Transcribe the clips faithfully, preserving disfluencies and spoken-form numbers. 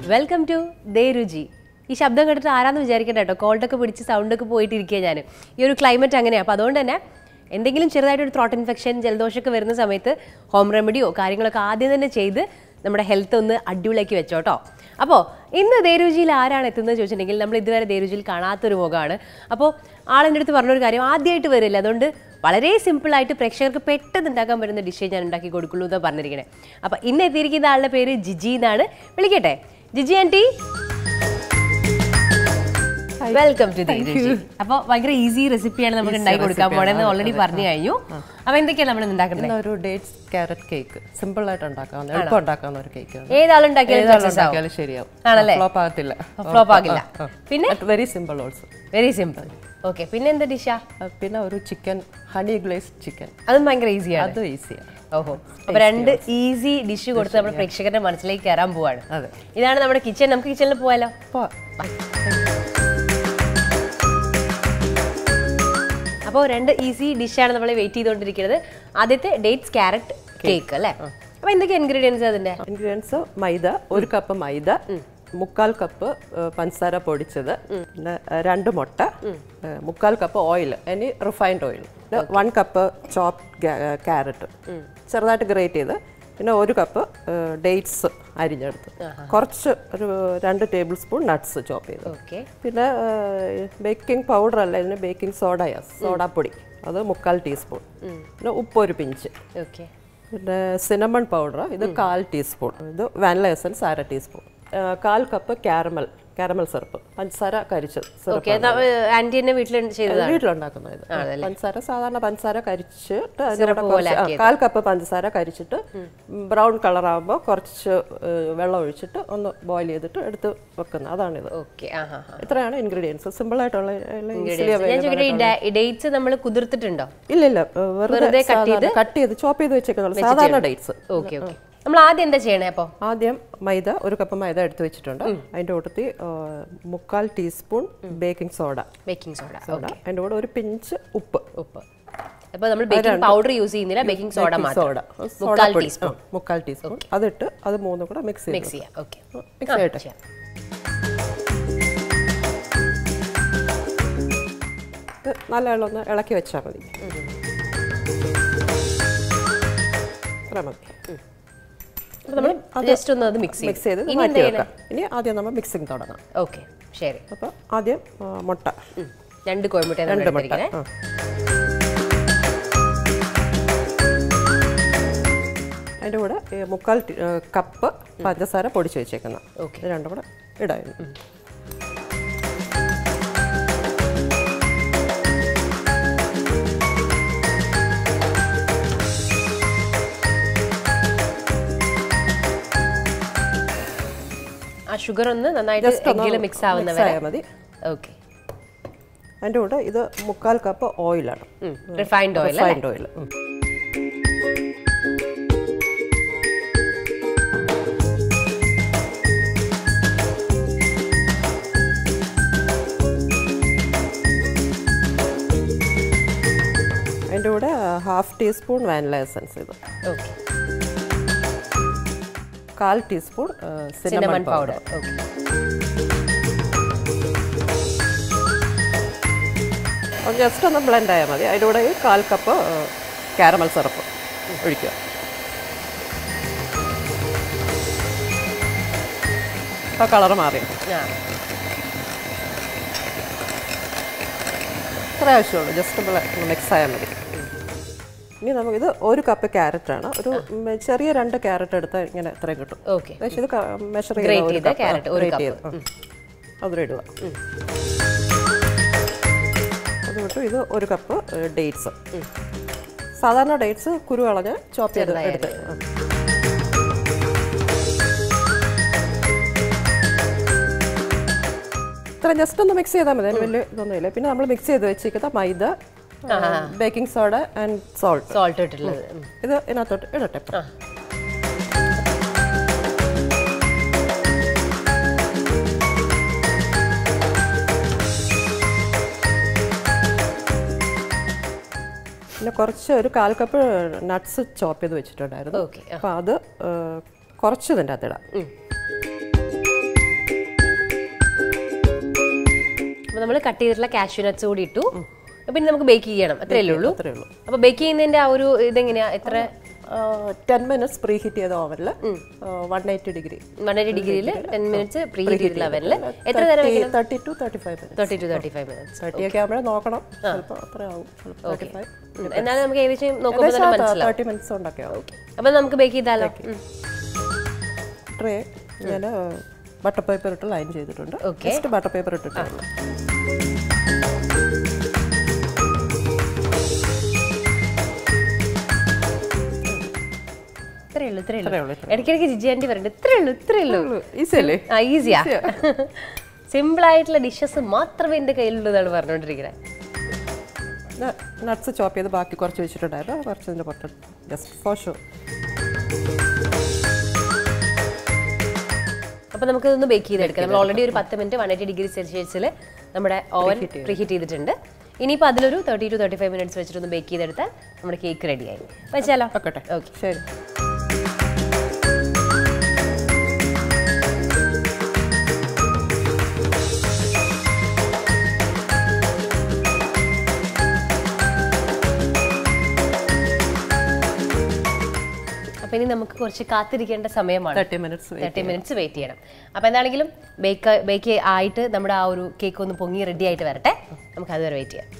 Welcome to Dhe Ruchi. This ശബ്ദം കേട്ടിട്ട് ആരാന്ന് വിചാരിക്കണ്ട കേട്ടോ. കോൾഡ് ഒക്കെ പിടിച്ച് സൗണ്ട് ഒക്കെ പോയിട്ട് ഇരിക്കുക ഞാൻ. ഈ ഒരു ക്ലൈമറ്റ് അങ്ങനെയാണ്. അപ്പോൾ അതുകൊണ്ട് തന്നെ എന്തെങ്കിലും ചെറുതായിട്ട് ഒരു ത്രോട്ട് ഇൻഫെക്ഷൻ ജലദോഷമൊക്കെ വരുന്ന സമയത്ത് ഹോം റെമഡിയോ കാര്യങ്ങളൊക്കെ ആദ്യം തന്നെ ചെയ്ത് നമ്മുടെ ഹെൽത്ത് ഒന്ന് അടിപൊളിയാക്കി വെച്ചോട്ടോ. അപ്പോൾ ഇന്ന് Dhe Ruchiയിൽ ആരാണ് എത്തുന്നത് ചോദിച്ചിട്ടുണ്ടെങ്കിൽ നമ്മൾ ഇതുവരെ Dhe Ruchiയിൽ കാണാത്തൊരു മുഖമാണ്. അപ്പോൾ ആളെൻ്റെ അടുത്ത് പറഞ്ഞൊരു കാര്യം ആദ്യമായിട്ട് വരില്ല, അതുകൊണ്ട് വളരെ സിമ്പിളായിട്ട് പ്രേക്ഷകർക്ക് പെട്ടെന്ന് ഉണ്ടാക്കാൻ പറ്റുന്ന ഡിഷേ ഞാൻ ഉണ്ടാക്കി കൊടുക്കുള്ളൂ എന്നാണ് പറഞ്ഞിരിക്കണേ. അപ്പോൾ ഇന്ന് എത്തിയിരിക്കുന്ന ആളുടെ പേര് ജിജി എന്നാണ്. വിളിക്കട്ടെ Jiji aunty. Welcome to Dhe Ruchi. അപ്പോൾ ഭയങ്കര ഈസി റെസിപ്പിയാണ് നമുക്ക് ഉണ്ടാക്കി കൊടുക്കാൻ പോണെന്ന് ഓൾറെഡി പറഞ്ഞു കഴിഞ്ഞു. അപ്പോൾ എന്തൊക്കെയാണ് നമ്മൾ ഉണ്ടാക്കുന്നത്? ഒരു ഡേറ്റ്സ് ക്യാരറ്റ് കേക്ക് സിമ്പിൾ ആയിട്ട് ഉണ്ടാക്കാവുന്ന എളുപ്പം ഉണ്ടാക്കാവുന്ന ഒരു കേക്ക്. ഏതാളുണ്ടാക്കിയാലും ശരിയാവും, ആണല്ലേ? ഫ്ലോപ്പ് ആകത്തില്ല. ഫ്ലോപ്പ് ആകില്ല. പിന്നെ very simple also. Very simple. Okay, പിന്നെ എന്താ ഡിഷാ? പിന്നെ ഒരു ചിക്കൻ ഹണി ഗ്ലേസ്ഡ് ചിക്കൻ, അതും ഭയങ്കര ഈസിയാണ്. അതും ഈസിയാണ്. ഓഹോ, അപ്പൊ രണ്ട് ഈസി ഡിഷ് കൊടുത്ത് നമ്മുടെ പ്രേക്ഷകരുടെ മനസ്സിലേക്ക് കയറാൻ പോവാണ്. ഇതാണ് നമ്മുടെ കിച്ചൺ. നമുക്ക് കിച്ചണിൽ പോയാലോ? അപ്പോൾ രണ്ട് ഈസി ഡിഷാണ് നമ്മൾ വെയിറ്റ് ചെയ്തുകൊണ്ടിരിക്കുന്നത്. ആദ്യത്തെ ഡേറ്റ്സ് ക്യാരറ്റ് കേക്ക് അല്ലേ? അപ്പൊ എന്തൊക്കെ ഇൻഗ്രീഡിയൻസ്? അതിന്റെ ഇൻഗ്രീഡിയൻസ് മൈദ, ഒരു കപ്പ് മൈദ, മുക്കാൽ കപ്പ് പഞ്ചസാര പൊടിച്ചത്, പിന്നെ രണ്ട് മുട്ട, മുക്കാൽ കപ്പ് ഓയിൽ, ഇനി refined oil, one cup chop carrot ചെറുതായിട്ട് ഗ്രേറ്റ് ചെയ്ത്, പിന്നെ ഒരു കപ്പ് ഡേറ്റ്സ് അരിഞ്ഞെടുത്ത്, കുറച്ച് ഒരു രണ്ട് ടേബിൾ സ്പൂൺ നട്ട്സ് ചോപ്പ് ചെയ്ത്, പിന്നെ ബേക്കിംഗ് പൗഡർ അല്ല, ഇതിന് ബേക്കിംഗ് സോഡയാ, സോഡാപ്പൊടി അത് മുക്കാൽ ടീസ്പൂൺ, പിന്നെ ഉപ്പ് ഒരു പിഞ്ച്, പിന്നെ സിനമൺ പൗഡർ ഇത് കാൽ ടീസ്പൂൺ, ഇത് വാനില എസൻസ് അര ടീസ്പൂൺ, കാൽ കപ്പ് കാരമൽ കാരമൽ സിറപ്പ്, പഞ്ചസാര കരിച്ചത് വീട്ടിലുണ്ടാക്കുന്നത്. ഇത് പഞ്ചസാര സാധാരണ പഞ്ചസാര കരിച്ചിട്ട് കാൽ കപ്പ് പഞ്ചസാര കരിച്ചിട്ട് ബ്രൗൺ കളർ ആകുമ്പോൾ കുറച്ച് വെള്ളം ഒഴിച്ചിട്ട് ഒന്ന് ബോയിൽ ചെയ്തിട്ട് എടുത്ത് വെക്കുന്നത്, അതാണിത്. ഇത്രയാണ് ഇൻഗ്രീഡിയൻസ്. സിമ്പിൾ ആയിട്ടുള്ള ഡേറ്റ്സ് നമ്മൾ കുതിർത്തിട്ടുണ്ടോ? ഇല്ല ഇല്ല, വെറുതെ കട്ട് ചെയ്ത് ചോപ്പ് ചെയ്ത് വെച്ചേക്കുന്നത് സാധാരണ ഡേറ്റ്സ്. നമ്മൾ ആദ്യം എന്താ ചെയ്യണേ? അപ്പോൾ ആദ്യം മൈദ, ഒരു കപ്പ് മൈദ എടുത്ത് വെച്ചിട്ടുണ്ട്. അതിൻ്റെ കൂട്ടത്തിൽ മുക്കാൽ teaspoon baking soda baking soda soda അതിൻ്റെ കൂടെ ഒരു പിഞ്ച് ഉപ്പ് ഉപ്പ് അപ്പോൾ നമ്മൾ ബേക്കിംഗ് പൗഡർ യൂസ് ചെയ്യുന്നില്ല, ബേക്കിംഗ് സോഡ സോഡ മുക്കാൽ ടീസ്പൂൺ മുക്കാൽ ടീസ്പൂൺ അതിട്ട് അത് മൂന്നും കൂടെ മിക്സ് മിക്സ് ചെയ്യാം. ഓക്കെ, മിക്സ് ചെയ്യട്ടെ. നല്ല വെള്ളം ഒന്ന് ഇളക്കി വെച്ചാൽ മതി. അത്ര മതി. മിക്സ് ചെയ്ത് മാറ്റി വെക്കാം. ഇനി ആദ്യം നമ്മൾ മിക്സിങ് തുടങ്ങാം. ഓക്കെ, ശരി. അപ്പോൾ ആദ്യം മുട്ട, രണ്ട് കോഴിമുട്ട, രണ്ട് മുട്ട, അതിൻ്റെ കൂടെ മുക്കാൽ കപ്പ് പഞ്ചസാര പൊടിച്ച് വെച്ചേക്കുന്ന ഇത് രണ്ടും കൂടെ ഇടായിരുന്നു. ഷുഗർ ഒന്ന് നന്നായിട്ട് മിക്സ് ആവുന്നവരെ മതി. ഓക്കെ, അതിൻ്റെ കൂടെ ഇത് മുക്കാൽ കപ്പ് ഓയിലാണ്, റിഫൈൻഡ് ഓയിൽ. റിഫൈൻഡ് ഓയിൽ അതിൻ്റെ കൂടെ ഹാഫ് ടീസ്പൂൺ വാനില എസൻസ്, ഇത് ഓക്കെ, കാൽ ടീസ്പൂൺ സിനമൺ പൗഡർ, ജസ്റ്റ് ഒന്ന് ബ്ലെൻഡ് ആയാൽ മതി. അതിൻ്റെ കൂടെ കാൽ കപ്പ് കാരമൽ സിറപ്പ് ഒഴിക്കുക. ആ കളർ മാറി ഇത്ര ആവശ്യമുള്ളൂ, ജസ്റ്റ് മിക്സ് ആയാൽ മതി. ഇനി നമുക്കിത് ഒരു കപ്പ് ക്യാരറ്റാണ്, ഒരു ചെറിയ രണ്ട് ക്യാരറ്റ് എടുത്താൽ ഇങ്ങനെ ഇത്രയും കിട്ടും. ഇത് മെഷർ ചെയ്ത് അതിലിടുക. അത് വിട്ടു ഇത് ഒരു കപ്പ് ഡേറ്റ്സ്, സാധാരണ ഡേറ്റ്സ് കുരു കളഞ്ഞ് ചോപ്പ് ചെയ്ത് എടുത്ത് ഇത്ര ജസ്റ്റ് ഒന്ന് മിക്സ് ചെയ്താൽ മതി, അതിന് വലിയ ഇതൊന്നുമില്ല. പിന്നെ നമ്മൾ മിക്സ് ചെയ്ത് വെച്ചിരിക്കുന്ന മൈദ, baking soda and salt salt ഇട്ടിട്ടുള്ളത് ഇത് ഇതിനകത്തോട്ട് ഇടട്ടെ. പിന്നെ കുറച്ച് ഒരു കാൽ കപ്പ് നട്ട്സ് ചോപ്പ് ചെയ്ത് വെച്ചിട്ടുണ്ടായിരുന്നു. അപ്പോൾ അത് കുറച്ച് ഇതിൻ്റെ അകത്തിടാം. അപ്പോൾ നമ്മൾ കട്ട് ചെയ്തിട്ടുള്ള കാഷ്യൂ നട്ട്സ് കൂടി ഇട്ടു. പിന്നെ നമുക്ക് ബേക്ക് ചെയ്യണം, അത്രയല്ലേ ഉള്ളൂ. അപ്പോൾ ബേക്ക് ചെയ്യുന്നതിൻ്റെ ആ ഒരു ഇതെങ്ങനെയാണ്? എത്ര ടെൻ മിനിറ്റ്സ് പ്രീ ഹീറ്റ് ചെയ്ത ഓവനിൽ one eighty degree one eighty ഡിഗ്രിയിൽ ടെൻ മിനിറ്റ്സ് പ്രീ ഹീറ്റ് ചെയ്തിട്ടുള്ള അവനിൽ എത്ര നേരം വെക്കണം? Thirty two thirty five minutes thirty two thirty five minutes thirty ഒക്കെ ആകുമ്പോഴേ നോക്കണം. ചിലപ്പോൾ അത്ര ആവും. എന്നാലും നമുക്ക് ഏകദേശം നോക്കുമ്പോൾ തന്നെ മനസ്സിലാവും. തേർട്ടി മിനിറ്റ്സ് കൊണ്ടൊക്കെ ആവും. അപ്പോൾ നമുക്ക് ബേക്ക് ചെയ്താലോ? ട്രേ ഞാൻ ബട്ടർ പേപ്പർ ഇട്ട് ലൈൻ ചെയ്തിട്ടുണ്ട്. ജസ്റ്റ് ബട്ടർ പേപ്പർ ഇട്ടിട്ടുണ്ട്. ഇടയ്ക്കിടയ്ക്ക് ജിജി ആന്റി പറയുന്നത് ഇത്രേ ഉള്ളൂ ഇത്രേ ഉള്ളൂ. ഈസിയാ, സിമ്പിൾ ആയിട്ടുള്ള ഡിഷസ് മാത്രമേ എന്റെ കയ്യിലുള്ളതാണ് പറഞ്ഞുകൊണ്ടിരിക്കുന്നത്. നട്ട്സ് ചോപ്പ് ചെയ്ത് ബാക്കി കുറച്ച് വെച്ചിട്ടുണ്ടായിരുന്നു. കുറച്ചതിന്റെ പുറത്ത് ജസ്റ്റ് ഫോർ ഷോ. അപ്പൊ നമുക്ക് ഇതൊന്ന് ബേക്ക് ചെയ്തെടുക്കാം. നമ്മൾ ഓൾറെഡി ഒരു പത്ത് മിനിറ്റ് വൺ എയ്റ്റി ഡിഗ്രി സെൽഷ്യസിൽ നമ്മുടെ ഓവൻ പ്രീഹീറ്റ് ചെയ്തിട്ടുണ്ട്. ഇനിയിപ്പോൾ അതിലൊരു thirty two thirty five minutes വെച്ചിട്ടൊന്ന് ബേക്ക് ചെയ്തെടുത്താൽ നമ്മുടെ കേക്ക് റെഡിയായി. വെച്ചാലോ? ഓക്കെ ഓക്കെ ശരി. അപ്പം ഇനി നമുക്ക് കുറച്ച് കാത്തിരിക്കേണ്ട സമയമാണ്. Thirty minutes thirty minutes wait ചെയ്യണം. അപ്പോൾ എന്താണെങ്കിലും ബേക്ക് ബേക്ക് ആയിട്ട് നമ്മുടെ ആ ഒരു കേക്ക് ഒന്ന് പൊങ്ങി റെഡി ആയിട്ട് വരട്ടെ. നമുക്ക് അതുവരെ വെയിറ്റ് ചെയ്യാം.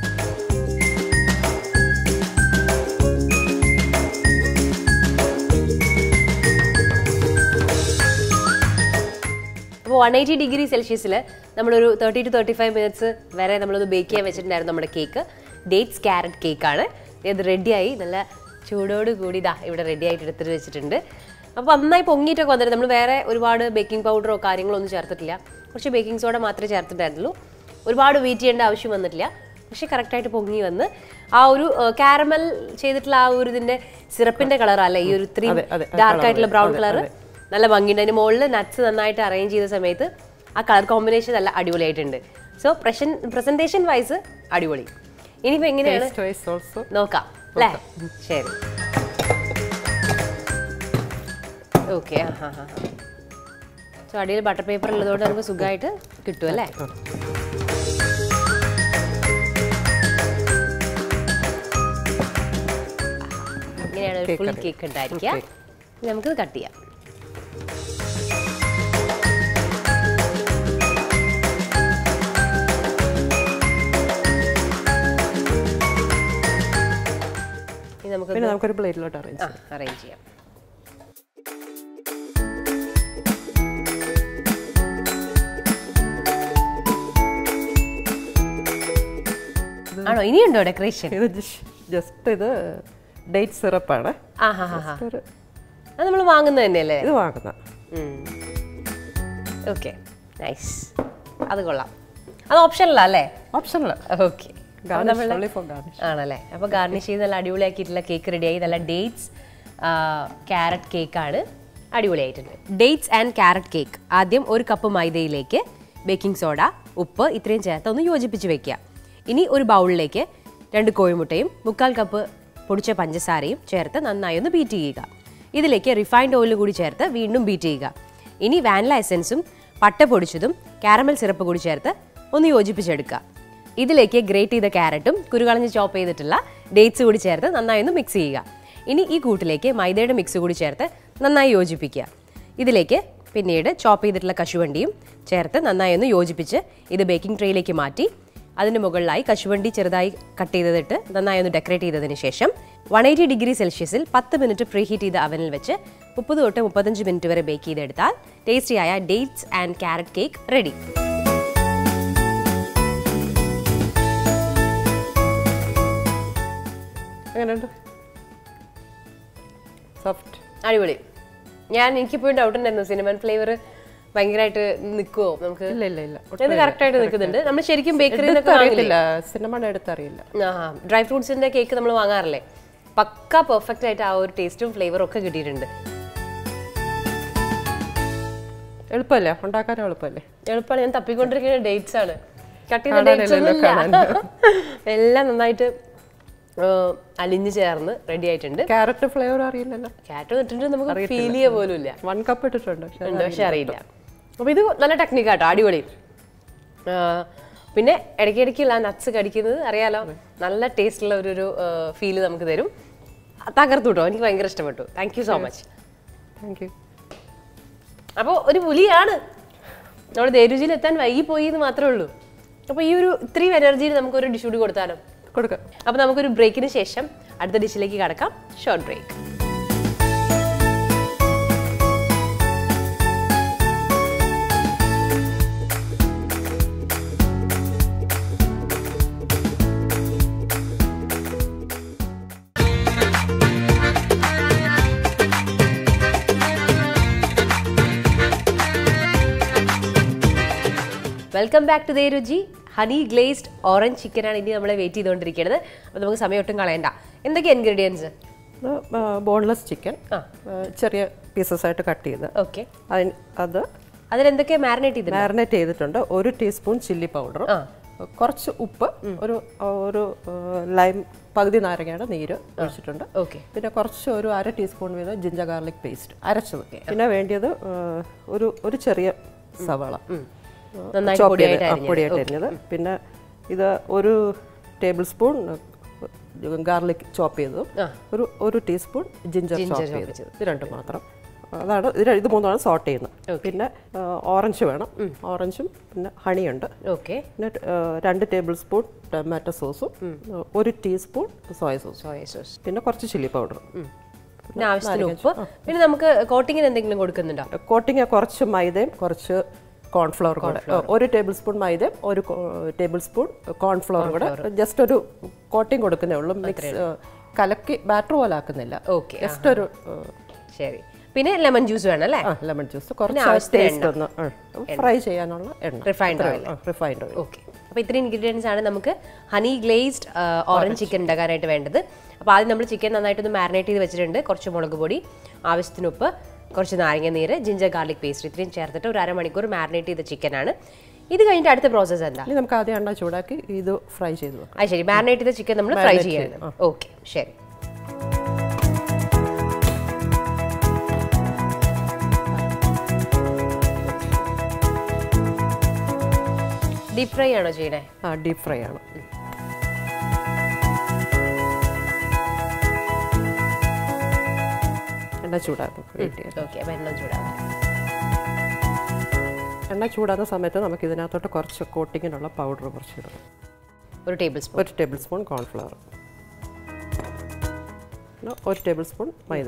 അപ്പോൾ വൺ എയ്റ്റി ഡിഗ്രി സെൽഷ്യസിൽ നമ്മളൊരു thirty two thirty five minutes വരെ നമ്മളൊന്ന് ബേക്ക് ചെയ്യാൻ വെച്ചിട്ടുണ്ടായിരുന്നു നമ്മുടെ കേക്ക്. ഡേറ്റ്സ് ക്യാരറ്റ് കേക്കാണ്. ഇത് റെഡിയായി നല്ല ചൂടോട് കൂടി ഇതാ ഇവിടെ റെഡി ആയിട്ട് എടുത്തിട്ട് വെച്ചിട്ടുണ്ട്. അപ്പോൾ നന്നായി പൊങ്ങിയിട്ടൊക്കെ വന്നിട്ട് നമ്മൾ വേറെ ഒരുപാട് ബേക്കിംഗ് പൗഡറോ കാര്യങ്ങളോ ഒന്നും ചേർത്തിട്ടില്ല. കുറച്ച് ബേക്കിംഗ് സോഡ മാത്രമേ ചേർത്തിട്ടുണ്ടായിരുന്നുള്ളൂ. ഒരുപാട് വെയിറ്റ് ചെയ്യേണ്ട ആവശ്യം വന്നിട്ടില്ല. പക്ഷേ കറക്റ്റായിട്ട് പൊങ്ങി വന്ന് ആ ഒരു കാരമൽ ചെയ്തിട്ടുള്ള ആ ഒരു ഇതിൻ്റെ സിറപ്പിൻ്റെ കളറല്ലേ ഈ ഒരു ഇത്രയും ഡാർക്കായിട്ടുള്ള ബ്രൗൺ കളർ നല്ല ഭംഗിയുണ്ട്. അതിന് മുകളിൽ നട്ട്സ് നന്നായിട്ട് അറേഞ്ച് ചെയ്ത സമയത്ത് ആ കളർ കോമ്പിനേഷൻ നല്ല അടിപൊളിയായിട്ടുണ്ട്. സോ പ്രസൻ പ്രസൻറ്റേഷൻ വൈസ് അടിപൊളി. ഇനിയിപ്പോൾ എങ്ങനെയാണ് നോക്കാം അല്ലേ? ശരി, ഓക്കെ. ആ ഹാ ഹാ സോ അടിയിൽ ബട്ടർ പേപ്പർ ഉള്ളതുകൊണ്ട് നമുക്ക് സുഖമായിട്ട് കിട്ടും അല്ലേ? ഇങ്ങനെയാണ് ഒരു ഫുൾ കേക്ക് ഉണ്ടായിരിക്കുക. നമുക്കിത് കട്ട് ചെയ്യാം. പിന്നെ നമുക്കൊരു പ്ലേറ്റിലോട്ട് അറേഞ്ച് അറേഞ്ച് ചെയ്യാം. ആണോ? ഇനിയുണ്ടോ ഡെക്കറേഷൻ? ജസ്റ്റ് ഇത് ഡേറ്റ് സിറപ്പാണ്. ആ ഹാ ഹാ ഹാ അത് നമ്മൾ വാങ്ങുന്നത് തന്നെയല്ലേ? ഇത് വാങ്ങുന്ന. Okay nice. അത് കൊള്ളാം. അത് ഓപ്ഷനല്ല അല്ലേ? ഓപ്ഷനല്ല. ഓക്കെ ആണല്ലേ? അപ്പോൾ ഗാർണിഷ് ചെയ്ത് നല്ല അടിപൊളിയാക്കിയിട്ടുള്ള കേക്ക് റെഡിയായി. നല്ല ഡേറ്റ്സ് ക്യാരറ്റ് കേക്കാണ്. അടിപൊളിയായിട്ടുണ്ട്. Dates and carrot cake. ആദ്യം ഒരു കപ്പ് മൈദയിലേക്ക് ബേക്കിംഗ് സോഡ, ഉപ്പ് ഇത്രയും ചേർത്ത് ഒന്ന് യോജിപ്പിച്ച് വെക്കുക. ഇനി ഒരു ബൗളിലേക്ക് രണ്ട് കോഴിമുട്ടയും മുക്കാൽ കപ്പ് പൊടിച്ച പഞ്ചസാരയും ചേർത്ത് നന്നായി ഒന്ന് ബീറ്റ് ചെയ്യുക. ഇതിലേക്ക് റിഫൈൻഡ് ഓയിൽ കൂടി ചേർത്ത് വീണ്ടും ബീറ്റ് ചെയ്യുക. ഇനി വാനില എസൻസും പട്ട പൊടിച്ചതും കാരമൽ സിറപ്പ് കൂടി ചേർത്ത് ഒന്ന് യോജിപ്പിച്ചെടുക്കുക. ഇതിലേക്ക് ഗ്രേറ്റ് ചെയ്ത ക്യാരറ്റും കുരുകളഞ്ഞ് ചോപ്പ് ചെയ്തിട്ടുള്ള ഡേറ്റ്സ് കൂടി ചേർത്ത് നന്നായി ഒന്ന് മിക്സ് ചെയ്യുക. ഇനി ഈ കൂട്ടിലേക്ക് മൈദയുടെ മിക്സ് കൂടി ചേർത്ത് നന്നായി യോജിപ്പിക്കുക. ഇതിലേക്ക് പിന്നീട് ചോപ്പ് ചെയ്തിട്ടുള്ള കശുവണ്ടിയും ചേർത്ത് നന്നായി ഒന്ന് യോജിപ്പിച്ച് ഇത് ബേക്കിംഗ് ട്രേയിലേക്ക് മാറ്റി അതിന് മുകളിലായി കശുവണ്ടി ചെറുതായി കട്ട് ചെയ്തിട്ട് നന്നായി ഒന്ന് ഡെക്കറേറ്റ് ചെയ്തതിന് ശേഷം വൺ എയ്റ്റി ഡിഗ്രി സെൽഷ്യസിൽ പത്ത് മിനിറ്റ് പ്രീ ഹീറ്റ് ചെയ്ത അവനിൽ വെച്ച് മുപ്പത് തൊട്ട് മുപ്പത്തഞ്ച് മിനിറ്റ് വരെ ബേക്ക് ചെയ്തെടുത്താൽ ടേസ്റ്റിയായ dates and carrot cake ready. അടിപൊളി. ഞാൻ എനിക്കിപ്പോഴും ഡൗട്ട് ഉണ്ടായിരുന്നു സിനമൺ ഫ്ലേവർ ഭയങ്കരമായിട്ട് നിൽക്കുമോ? നമുക്ക് ഇല്ല ഇല്ല ഇല്ല ഇത് കറക്റ്റ് ആയിട്ട് നിൽക്കുന്നുണ്ട്. നമ്മൾ ശരിക്കും ബേക്കറിയിൽ സിനമൺ എടുത്തറിയില്ല. ആ ഡ്രൈ ഫ്രൂട്ട്സിന്റെ കേക്ക് നമ്മൾ വാങ്ങാറില്ലേ? പക്ക പെർഫെക്റ്റ് ആയിട്ട് ആ ഒരു ടേസ്റ്റും ഫ്ലേവറും ഒക്കെ കിട്ടിയിട്ടുണ്ട്. എളുപ്പമല്ലേ ഉണ്ടാക്കാൻ? എളുപ്പമല്ലേ? എളുപ്പമാണ്. ഞാൻ തപ്പിക്കൊണ്ടിരിക്കുന്ന ഡേറ്റ്സ് ആണ്. കട്ട് ചെയ്ത ഡേറ്റ്സ് എല്ലാം നന്നായിട്ട് അലിഞ്ഞ് ചേർന്ന് റെഡി ആയിട്ടുണ്ട്. ക്യാരറ്റ് ഫ്ലേവർ അറിയില്ലല്ലോ. ക്യാരറ്റ് ഇട്ടിട്ട് നമുക്ക് ഫീൽ ചെയ്യുക പോലും ഇല്ല. വൺ കപ്പ് ഇട്ടിട്ടുണ്ട് പക്ഷെ അറിയില്ല. അപ്പോൾ ഇത് നല്ല ടെക്നിക്കാട്ടോ, അടിപൊളി. പിന്നെ ഇടയ്ക്കിടയ്ക്കുള്ള നട്ട്സ് കടിക്കുന്നത് അറിയാലോ, നല്ല ടേസ്റ്റുള്ള ഒരു ഫീല് നമുക്ക് തരും. തകർത്തു കേട്ടോ, എനിക്ക് ഭയങ്കര ഇഷ്ടപ്പെട്ടു. Thank you so much. Thank you. അപ്പോൾ ഒരു പുലിയാണ് നമ്മൾ ധേ രുചിയിൽ എത്താൻ വൈകിപ്പോയി എന്ന് മാത്രമേ ഉള്ളൂ. അപ്പോൾ ഈ ഒരു ഇത്രയും എനർജിയിൽ നമുക്കൊരു ഡിഷ് കൂടി കൊടുത്താലോ? കൊടുക്കാം. അപ്പോൾ നമുക്കൊരു ബ്രേക്കിന് ശേഷം അടുത്ത ഡിഷിലേക്ക് കടക്കാം. Short break. Welcome back to Dhe Ruchi. Honey glazed orange chicken ആണ് ഇനി നമ്മളെ വെയിറ്റ് ചെയ്തുകൊണ്ടിരിക്കുന്നത്. അപ്പോൾ നമുക്ക് സമയം ഒട്ടും കളയണ്ട. എന്തൊക്കെയാണ് ഇൻഗ്രീഡിയൻസ്? ബോൺലെസ് ചിക്കൻ ചെറിയ പീസസ് ആയിട്ട് കട്ട് ചെയ്ത്. ഓക്കെ. അത് അതിലെന്തൊക്കെ മാരിനേറ്റ് ചെയ്ത് മാരിനേറ്റ് ചെയ്തിട്ടുണ്ട്. ഒരു ടീസ്പൂൺ ചില്ലി പൗഡർ, കുറച്ച് ഉപ്പ്, ഒരു ഒരു ലൈം പകുതി നാരങ്ങയുടെ നീര് ഒഴിച്ചിട്ടുണ്ട്. ഓക്കെ. പിന്നെ കുറച്ച് ഒരു അര ടീസ്പൂൺ വീതം ജിഞ്ചർ ഗാർലിക് പേസ്റ്റ് അരച്ചത്. പിന്നെ വേണ്ടിയത് ഒരു ഒരു ചെറിയ സവാള പൊടിയായിട്ട് അരിഞ്ഞത്. പിന്നെ ഇത് ഒരു ടേബിൾ സ്പൂൺ ഗാർലിക് ചോപ്പ് ചെയ്തതും ഒരു ഒരു ടീസ്പൂൺ ജിഞ്ചർ ചോപ്പ് ചെയ്തത്. ഇത് രണ്ടും മാത്രം. അതാണ് ഇത് മൂന്നാണ് സോട്ട് ചെയ്യുന്നത്. പിന്നെ ഓറഞ്ച് വേണം, ഓറഞ്ചും പിന്നെ ഹണിയുണ്ട്. ഓക്കെ. പിന്നെ രണ്ട് ടേബിൾ സ്പൂൺ ടൊമാറ്റോ സോസും ഒരു teaspoon soya sauce soya sauce പിന്നെ കുറച്ച് ചില്ലി പൗഡർ, പിന്നെ ആവശ്യത്തിന് ഉപ്പ്. പിന്നെ നമുക്ക് കോട്ടിങ്ങിന് എന്തെങ്കിലും കൊടുക്കുന്നുണ്ടോ? കോട്ടിങ് കുറച്ച് മൈദയും കുറച്ച് കോൺഫ്ലവർ കൂടെ, ഒരു ടേബിൾ സ്പൂൺ മൈദ ഒരു ടേബിൾ സ്പൂൺ കോൺഫ്ലവർ കൂടെ ജസ്റ്റ് ഒരു കോട്ടിങ് കൊടുക്കുന്നേ ഉള്ളൂ. മിക്സ് കലക്കി ബാറ്റർ പോലെ ആക്കുന്നില്ല. ഓക്കെ. ജസ്റ്റ് ഒരു ശരി. പിന്നെ ലെമൺ ജ്യൂസ് വേണം അല്ലേ? ലെമൺ ജ്യൂസ് കുറച്ച് ടേസ്റ്റ് ഒന്ന് ഫ്രൈ ചെയ്യാനുള്ള എണ്ണ, refined oil. Refined oil. Okay. അപ്പോൾ ഇത്രയും ഇൻഗ്രീഡിയൻസ് ആണ് നമുക്ക് ഹണി ഗ്ലേസ്ഡ് ഓറഞ്ച് ചിക്കൻ ഉണ്ടാക്കാനായിട്ട് വേണ്ടത്. അപ്പോൾ ആദ്യം നമ്മൾ ചിക്കൻ നന്നായിട്ടൊന്ന് മാരിനേറ്റ് ചെയ്ത് വെച്ചിട്ടുണ്ട്. കുറച്ച് മുളക് പൊടി, ആവശ്യത്തിന് ഉപ്പ്, കുറച്ച് നാരങ്ങ നീര്, ജിഞ്ചർ ഗാർലിക് പേസ്റ്റ് ഇത്രയും ചേർത്തിട്ട് ഒരു അരമണിക്കൂർ മാരിനേറ്റ് ചെയ്ത ചിക്കനാണ്. ഇത് കഴിഞ്ഞിട്ട് അടുത്ത പ്രോസസ്സ് എന്താ? നമുക്ക് ആദ്യം എണ്ണ ചൂടാക്കി ഇത് ഫ്രൈ ചെയ്ത് വെക്കാം. അത് ശരി. മാരിനേറ്റ് ചെയ്ത ചിക്കൻ നമ്മൾ ഫ്രൈ ചെയ്യണം. ഓക്കെ, ശരി. ഡീപ് ഫ്രൈ ആണോ ചെയ്യണേ? ആ, ഡീപ് ഫ്രൈ ആണ്. എണ്ണ ചൂടാക്കും. ഓക്കെ. അപ്പോൾ എണ്ണ ചൂടാക്കും. എണ്ണ ചൂടാകുന്ന സമയത്ത് നമുക്ക് ഇതിനകത്തോട്ട് കുറച്ച് കോട്ടിങ്ങിനുള്ള പൗഡർ കുറച്ച് ഇടണം. ഒരു ടേബിൾ സ്പൂൺ ഒരു ടേബിൾ സ്പൂൺ കോൺഫ്ലവർ, ഒരു ടേബിൾ സ്പൂൺ മൈദ,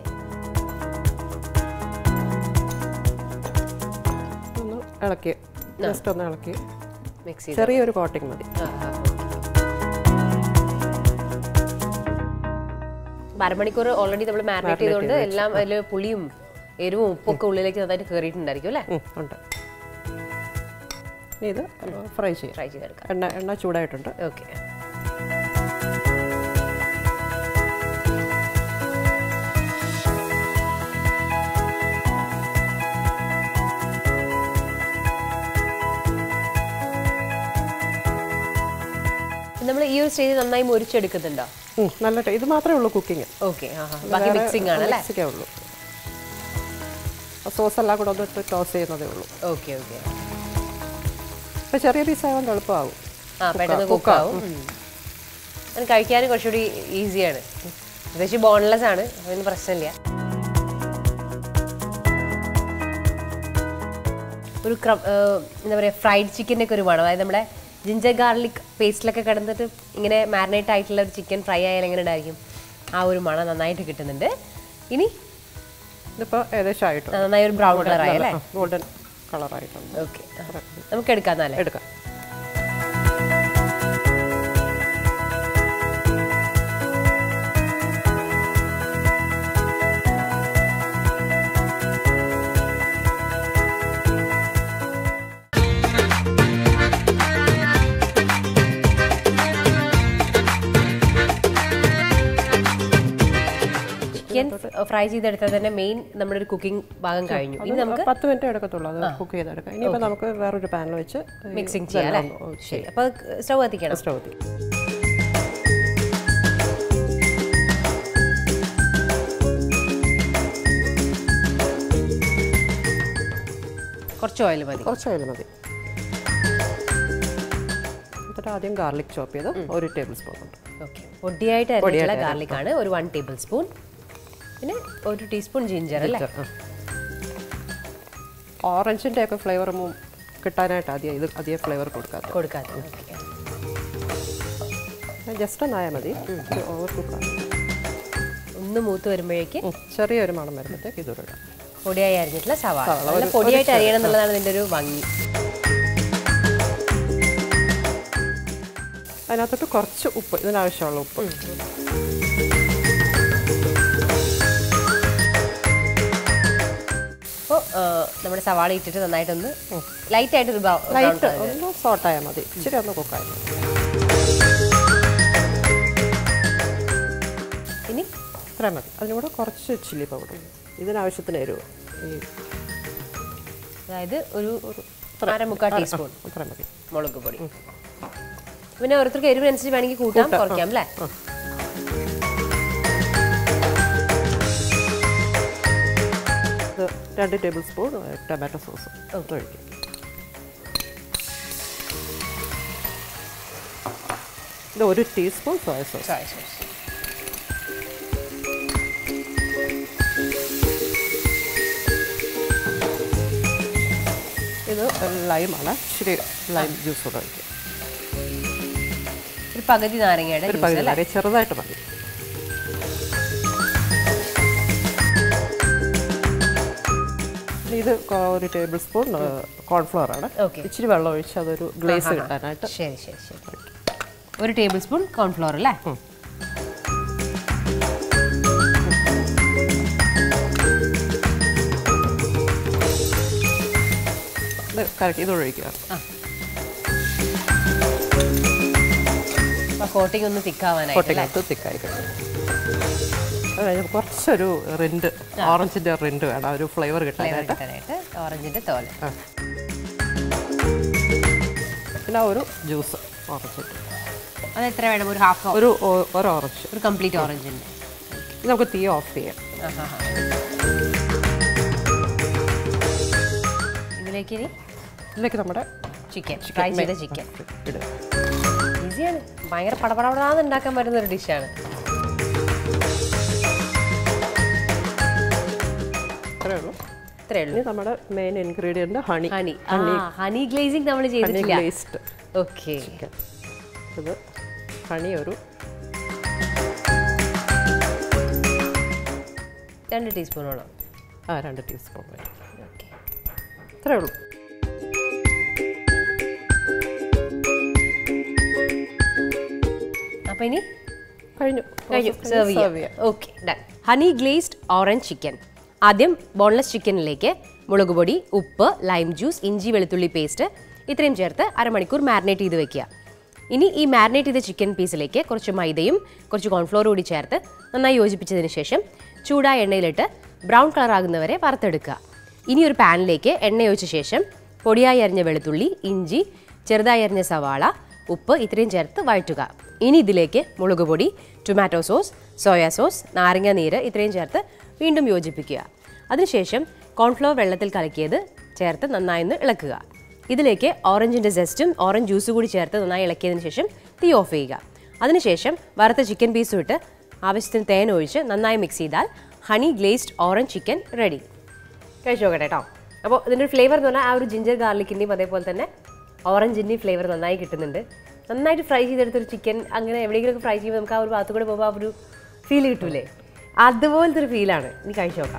ഒന്ന് ഇളക്കി ജസ്റ്റ് ഒന്ന് ഇളക്കി മിക്സ് ചെയ്ത് ചെറിയൊരു കോട്ടിങ് മതി. അരമണിക്കൂർ ഓൾറെഡി നമ്മൾ മാരിനേറ്റ് ചെയ്തുകൊണ്ട് എല്ലാം അതിൽ പുളിയും എരിവും ഉപ്പൊക്കെ ഉള്ളിലേക്ക് നന്നായിട്ട് കയറിയിട്ടുണ്ടായിരിക്കും അല്ലേ? ഉണ്ട്. ഇത് ഫ്രൈ ചെയ്യാം. ഫ്രൈ ചെയ്തെടുക്കാം. എണ്ണ എണ്ണ ചൂടായിട്ടുണ്ട്. ഓക്കെ. നമ്മൾ ഈ ഒരു സ്റ്റേജ് നന്നായി മുരിച്ചെടുക്കുന്നുണ്ടോ? നല്ല ഇത് മാത്രമേ ഉള്ളൂ കുക്കിംഗ്. ഓക്കെ. ബാക്കി മിക്സിംഗ് ആണല്ലേ? മിക്സിങ്ങേ ഉള്ളൂ. സോസ് എല്ലാം കൂടെ ഒന്ന് ടോസ് ചെയ്യുന്നതേ ഉള്ളൂ. Okay okay. അപ്പോൾ ചെറിയ പീസ് ആയതുകൊണ്ട് എളുപ്പമാകും. ആ, പെട്ടെന്ന് കുക്കാവും. അത് കഴിക്കാനും കുറച്ചുകൂടി ഈസിയാണ്. പ്രത്യേകിച്ച് ബോൺലെസ് ആണ്, അതിന് പ്രശ്നമില്ല. ഒരു എന്താ പറയുക, ഫ്രൈഡ് ചിക്കൻ്റെ ഒക്കെ ഒരു വേണം. അതായത് നമ്മുടെ ജിഞ്ചർ ഗാർലിക് പേസ്റ്റിലൊക്കെ കിടന്നിട്ട് ഇങ്ങനെ മാരിനേറ്റ് ആയിട്ടുള്ള ഒരു ചിക്കൻ ഫ്രൈ ആയാൽ എങ്ങനെ ഉണ്ടായിരിക്കും? ആ ഒരു മണം നന്നായിട്ട് കിട്ടുന്നുണ്ട്. ഇനി ഇതിപ്പോൾ ഏകദേശം ആയിട്ട് നന്നായി ഒരു ബ്രൗൺ കളറായല്ലേ? ഗോൾഡൻ കളറായിട്ടുണ്ട്. ഓക്കെ. നമുക്ക് എടുക്കാം. എന്നാലേ എടുക്കാം. ചിക്കൻ ഫ്രൈ ചെയ്തെടുത്താൽ തന്നെ മെയിൻ നമ്മുടെ ഒരു കുക്കിംഗ് ഭാഗം കഴിഞ്ഞു. ഇനി നമുക്ക് പത്ത് മിനിറ്റ് എടുക്കത്തുള്ളൂ അത് കുക്ക് ചെയ്തെടുക്കാം. ഇനിയിപ്പോൾ നമുക്ക് വേറൊരു പാനിൽ വെച്ച് മിക്സിംഗ് ചെയ്യാം അല്ലേ? ശരി. അപ്പോൾ സ്റ്റവ് കത്തിക്കണം. സ്റ്റവ് കത്തിക്കണം. കുറച്ച് ഓയിൽ മതി. കുറച്ച് ഓയിൽ മതി. എന്നിട്ട് ആദ്യം ഗാർലിക് ചോപ്പ് ചെയ്ത് ഒരു ടേബിൾ സ്പൂൺ ഉണ്ട്. ഓക്കെ, പൊടിയായിട്ട് അരിഞ്ഞിട്ടുള്ള ഗാർലിക് ആണ് ഒരു വൺ ടേബിൾ സ്പൂൺ. പിന്നെ ഒരു ടീസ്പൂൺ ജിഞ്ചർ അല്ലേ? ഓറഞ്ചിൻ്റെ ഒക്കെ ഫ്ലേവർ കിട്ടാനായിട്ട് ആദ്യം ഇത് അധികം ഫ്ലേവർ കൊടുക്കാത്ത കൊടുക്കാത്ത ജസ്റ്റ് ഒന്നായാൽ മതി. ഓവർ കുക്കാണ്. ഒന്ന് മൂത്ത് വരുമ്പോഴേക്ക് ചെറിയൊരു മണം വരുമ്പോഴത്തേക്ക് ഇതൊരു ഇടാം. പൊടിയായി അരിഞ്ഞിട്ടുള്ള സവാള. നല്ല പൊടിയായിട്ട് അരിയണം എന്നുള്ളതാണ് ഇതിൻ്റെ ഒരു ഭംഗി. അതിനകത്തോട്ട് കുറച്ച് ഉപ്പ്, ഇതിനാവശ്യമുള്ള ഉപ്പ്. അപ്പോൾ നമ്മുടെ സവാള ഇട്ടിട്ട് നന്നായിട്ടൊന്ന് ലൈറ്റായിട്ടൊരു ലൈറ്റ് ഒന്ന് സോട്ടായാൽ മതി. ഇച്ചിരി ഒന്ന് കുക്കായാൽ മതി. ഇനി ഇത്ര മതി. അതിനൂടെ കുറച്ച് ചില്ലി പൗഡർ, ഇതിനാവശ്യത്തിന് എരിവ്. അതായത് ഒരു അര മുക്കാൽ ടീസ്പൂൺ അത്ര മതി മുളക് പൊടി. പിന്നെ ഓരോരുത്തർക്ക് എരിവിനനുസരിച്ച് വേണമെങ്കിൽ കൂട്ടാം കുറയ്ക്കാം അല്ലേ? രണ്ട് ടേബിൾ സ്പൂൺ ടൊമാറ്റോ സോസ് ഒഴിക്കും. ഇത് ഒരു teaspoon soya sauce. Soya sauce ഇത് ലൈമാണ്. ഇച്ചിരി ലൈം ജ്യൂസ് കൂടെ ഒഴിക്കും. ഒരു പകുതി നാരങ്ങയുടെ ഒരു പകുതി നാരങ്ങ ചെറുതായിട്ട് മതി. ഇത് ഒരു ടേബിൾ സ്പൂൺ കോൺഫ്ലവർ ആണ്. ഇച്ചിരി വെള്ളം ഒഴിച്ച് അതൊരു ഗ്ലേസ് കിട്ടാനായിട്ട്. ശരി ശരി ശരി. ഒരു ടേബിൾ സ്പൂൺ കോൺഫ്ലവർ അല്ലേ? കറക്റ്റ് ഇത് ഒഴിക്കുക. കോട്ടിങ് ഒന്ന് തിക്കാവാനായിട്ട്. കോട്ടിങ് തിക്കായി കഴിഞ്ഞു. അത് കഴിഞ്ഞ് കുറച്ചൊരു റിൻഡ്, ഓറഞ്ചിൻ്റെ റിൻഡ് വേണം ഒരു ഫ്ലേവർ കിട്ടാനായിട്ട്. ഓറഞ്ചിൻ്റെ തോല്. പിന്നെ ഒരു ജ്യൂസ് ഓറഞ്ചിൻ്റെ. അത് എത്ര വേണം? ഒരു ഹാഫ് ഒരു ഒരു ഓറഞ്ച്, ഒരു കംപ്ലീറ്റ് ഓറഞ്ചിൻ്റെ. നമുക്ക് തീ ഓഫ് ചെയ്യാം. ഇതിലേക്ക് ഇനി ഇതിലേക്ക് നമ്മുടെ ചിക്കൻ, ഫ്രൈ ചെയ്ത ചിക്കൻ ഇടുക. ഈസിയാണ്, ഭയങ്കര പടപടപടാന്ന് ഉണ്ടാക്കാൻ പറ്റുന്ന ഒരു ഡിഷാണ്. ഇത്രയേ ഉള്ളൂ. ഇത്രയേ ഉള്ളൂ. നമ്മുടെ main ingredient honey. Honey honey glazing നമ്മൾ ചെയ്തിട്ടില്ല. ഗ്ലേസ്ഡ്. ഓക്കെ. ഇത് ഹണി ഒരു രണ്ട് ടീസ്പൂണോളം. ആ രണ്ട് ടീസ്പൂൺ വരും. ഓക്കെ, ഇത്രയേ ഉള്ളൂ. അപ്പം ഇനി കഴിഞ്ഞു കഴിഞ്ഞു സെർവ് ചെയ്യാം. Okay, done. Honey glazed orange chicken. ആദ്യം ബോൺലെസ് ചിക്കനിലേക്ക് മുളക് പൊടി, ഉപ്പ്, ലൈം ജ്യൂസ്, ഇഞ്ചി വെളുത്തുള്ളി പേസ്റ്റ് ഇത്രയും ചേർത്ത് അരമണിക്കൂർ മാരിനേറ്റ് ചെയ്ത് വെക്കുക. ഇനി ഈ മാരിനേറ്റ് ചെയ്ത ചിക്കൻ പീസിലേക്ക് കുറച്ച് മൈദയും കുറച്ച് കോൺഫ്ലോറും കൂടി ചേർത്ത് നന്നായി യോജിപ്പിച്ചതിന് ശേഷം ചൂടായ എണ്ണയിലിട്ട് ബ്രൗൺ കളർ ആകുന്നവരെ വറുത്തെടുക്കുക. ഇനി ഒരു പാനിലേക്ക് എണ്ണ ഒഴിച്ച ശേഷം പൊടിയായി അരിഞ്ഞ വെളുത്തുള്ളി, ഇഞ്ചി, ചെറുതായി അരിഞ്ഞ സവാള, ഉപ്പ് ഇത്രയും ചേർത്ത് വഴറ്റുക. ഇനി ഇതിലേക്ക് മുളക് പൊടി, ടൊമാറ്റോ സോസ്, സോയാ സോസ്, നാരങ്ങ നീര് ഇത്രയും ചേർത്ത് വീണ്ടും യോജിപ്പിക്കുക. അതിനുശേഷം കോൺഫ്ലവർ വെള്ളത്തിൽ കലക്കിയത് ചേർത്ത് നന്നായി ഒന്ന് ഇളക്കുക. ഇതിലേക്ക് ഓറഞ്ചിൻ്റെ സെസ്റ്റും ഓറഞ്ച് ജ്യൂസും കൂടി ചേർത്ത് നന്നായി ഇളക്കിയതിന് ശേഷം തീ ഓഫ് ചെയ്യുക. അതിനുശേഷം വറുത്ത ചിക്കൻ പീസും ഇട്ട് ആവശ്യത്തിന് തേൻ ഒഴിച്ച് നന്നായി മിക്സ് ചെയ്താൽ honey glazed orange chicken ready. കഴിച്ചു നോക്കട്ടെ കേട്ടോ. അപ്പോൾ ഇതിൻ്റെ ഒരു ഫ്ലേവർ എന്ന് പറഞ്ഞാൽ ആ ഒരു ജിഞ്ചർ ഗാർലിക്കിൻ്റെയും അതേപോലെ തന്നെ ഓറഞ്ചിൻ്റെയും ഫ്ലേവർ നന്നായി കിട്ടുന്നുണ്ട്. നന്നായിട്ട് ഫ്രൈ ചെയ്തെടുത്തൊരു ചിക്കൻ അങ്ങനെ എവിടെയെങ്കിലുമൊക്കെ ഫ്രൈ ചെയ്യുമ്പോൾ നമുക്ക് ആ ഒരു ഭാഗത്തു കൂടെ പോകുമ്പോൾ ആ ഒരു ഫീൽ കിട്ടൂലേ, അതുപോലത്തെ ഒരു ഫീലാണ്. ഇനി കഴിച്ചു നോക്കാം.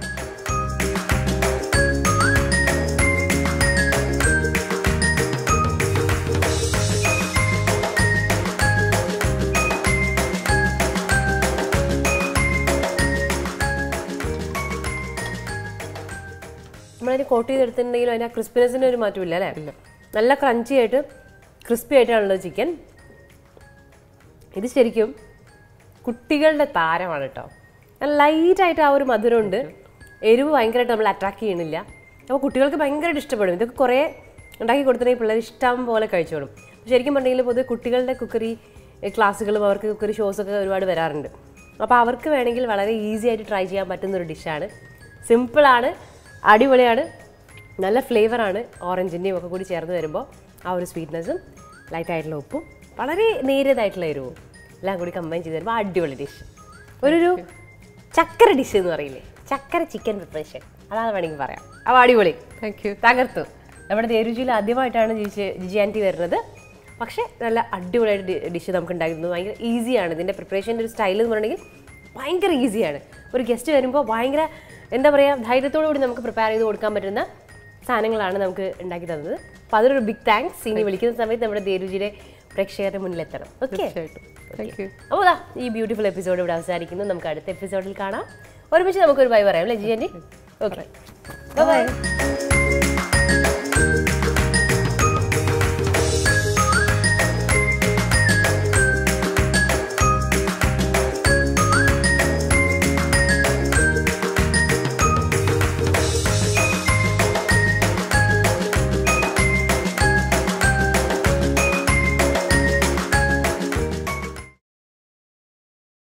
നമ്മളതിന് കോട്ട് ചെയ്തെടുത്തിട്ടുണ്ടെങ്കിലും അതിൻ്റെ ആ ക്രിസ്പിനെസ്സിന് ഒരു മാറ്റമില്ല അല്ലേ? നല്ല ക്രഞ്ചി ആയിട്ട് ക്രിസ്പി ആയിട്ടാണുള്ളത് ചിക്കൻ. ഇത് ശരിക്കും കുട്ടികളുടെ താരമാണ് കേട്ടോ. ലൈറ്റായിട്ട് ആ ഒരു മധുരമുണ്ട്, എരിവ് ഭയങ്കരമായിട്ട് നമ്മൾ അട്രാക്ട് ചെയ്യണില്ല. അപ്പോൾ കുട്ടികൾക്ക് ഭയങ്കരമായിട്ട് ഇഷ്ടപ്പെടും. ഇതൊക്കെ കുറേ ഉണ്ടാക്കി കൊടുത്തിട്ടുണ്ടെങ്കിൽ പിള്ളേർ ഇഷ്ടം പോലെ കഴിച്ചോളും. ശരിക്കും പറഞ്ഞെങ്കിൽ പൊതുവെ കുട്ടികളുടെ കുക്കറി ക്ലാസ്സുകളും അവർക്ക് കുക്കറി ഷോസൊക്കെ ഒരുപാട് വരാറുണ്ട്. അപ്പോൾ അവർക്ക് വേണമെങ്കിൽ വളരെ ഈസി ആയിട്ട് ട്രൈ ചെയ്യാൻ പറ്റുന്നൊരു ഡിഷാണ്. സിമ്പിളാണ്, അടിപൊളിയാണ്, നല്ല ഫ്ലേവറാണ്. ഓറഞ്ചിൻ്റെയും ഒക്കെ കൂടി ചേർന്ന് വരുമ്പോൾ ആ ഒരു സ്വീറ്റ്നെസ്സും ലൈറ്റായിട്ടുള്ള ഉപ്പും വളരെ നേരിയതായിട്ടുള്ള എരിവും എല്ലാം കൂടി കമ്പൈൻ ചെയ്ത് തരുമ്പോൾ അടിപൊളി ഡിഷ്. ഒരു ചക്കര ഡിഷ് എന്ന് പറയില്ലേ, ചക്കര ചിക്കൻ പ്രിപ്പറേഷൻ, അതാണ് വേണമെങ്കിൽ പറയാം. അപ്പോൾ അടിപൊളി, താങ്ക് യു. തകർത്തു. നമ്മുടെ ധേ രുചിയിൽ ആദ്യമായിട്ടാണ് ജിജി ജിജി ആൻറ്റി വരുന്നത്. പക്ഷേ നല്ല അടിപൊളിയായിട്ട് ഡിഷ് നമുക്ക് ഉണ്ടാക്കുന്നത് ഭയങ്കര ഈസിയാണ്. ഇതിൻ്റെ പ്രിപ്പറേഷൻ്റെ ഒരു സ്റ്റൈൽ എന്ന് പറഞ്ഞിട്ടുണ്ടെങ്കിൽ ഭയങ്കര ഈസിയാണ്. ഒരു ഗസ്റ്റ് വരുമ്പോൾ ഭയങ്കര എന്താ പറയുക, ധൈര്യത്തോടു കൂടി നമുക്ക് പ്രിപ്പയർ ചെയ്ത് കൊടുക്കാൻ പറ്റുന്ന സാധനങ്ങളാണ് നമുക്ക് ഉണ്ടാക്കി തന്നത്. അപ്പോൾ അതൊരു ബിഗ് താങ്ക്സ്. ഇനി വിളിക്കുന്ന സമയത്ത് നമ്മുടെ ധേ രുചിയുടെ പ്രേക്ഷകരുടെ മുന്നിലെത്തണം. Okay, thank you. അപ്പോൾ അതാ ഈ ബ്യൂട്ടിഫുൾ എപ്പിസോഡ് ഇവിടെ അവസാനിക്കുന്നു. നമുക്ക് അടുത്ത എപ്പിസോഡിൽ കാണാം. ഒരുമിച്ച് നമുക്കൊരു ബൈ പറയാം അല്ലേ ജിജി ആൻറ്റി? Okay, by.